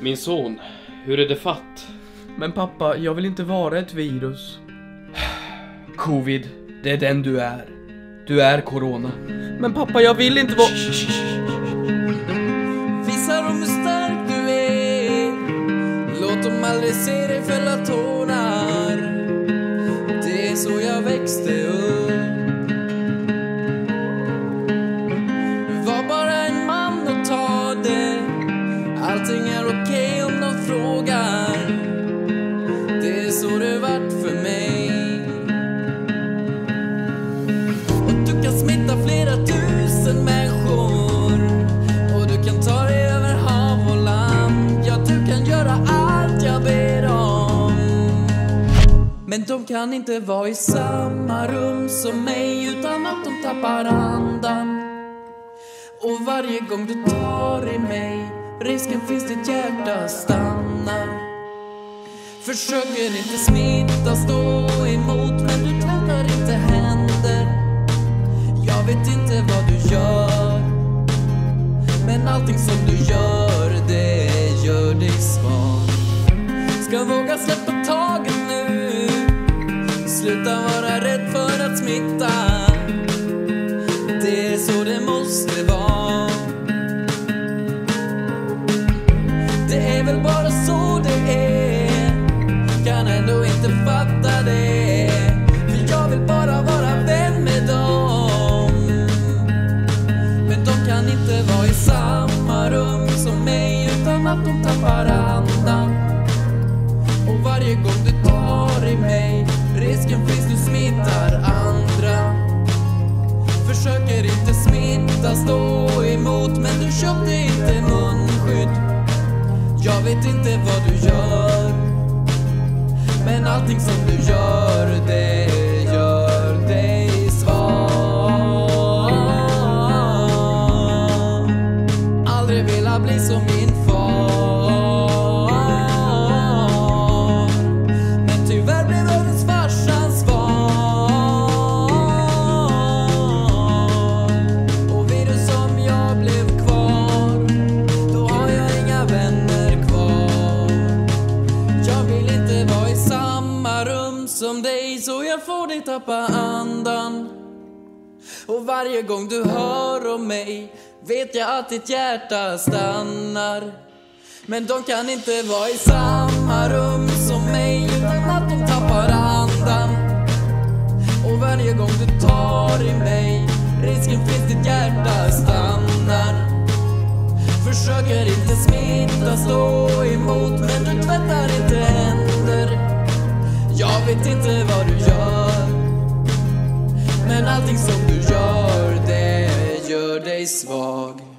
Min son, hur är det fatt? Men pappa, jag vill inte vara ett virus. Covid, det är den du är. Du är corona. Men pappa, jag vill inte vara... Visa dem hur stark du är. Låt dem aldrig se dig fälla tårar. Det är så jag växte upp. Var bara en man och ta det. Allting är okej om de frågar. Det är så det vart för mig. Och du kan smitta flera tusen människor. Och du kan ta dig över hav och land. Ja, du kan göra allt jag ber om. Men de kan inte vara i samma rum som mig utan att de tappar andan. Och varje gång du tar i mig, risken finns ditt hjärta stannar. Försöker inte smitta, stå emot, men du tvättar inte händer. Jag vet inte vad du gör, men allting som du gör, det gör dig svag. Ska våga släppa taget nu. Sluta vara rädd för att smitta. Det är så det måste vara. Det är väl bara så det är. Kan ändå inte fatta det. För jag vill bara vara vän med dem. Men de kan inte vara i samma rum som mig utan att de tappar andan. Och varje gång du tar i mig, risken finns du smittar andra. Försöker inte smitta, stå emot, men du köpte inte munskydd. Jag vet inte vad du gör, men allting som du gör, det gör dig svag. Aldrig vilja bli som min far, men tyvärr blev världens farsans svar. Och vid du som jag blev kvar, då har jag inga vänner kvar. Jag vill inte vara i samma rum som dig, så jag får dig tappa andan. Och varje gång du hör om mig, vet jag att ditt hjärta stannar. Men de kan inte vara i samma rum som mig utan att de tappar andan. Och varje gång du tar i mig, risken finns ditt hjärta stannar. Försöker inte smitta, stå emot, men du tvättar inte händer. Jag vet inte vad du gör, men allting som du gör, det gör dig svag.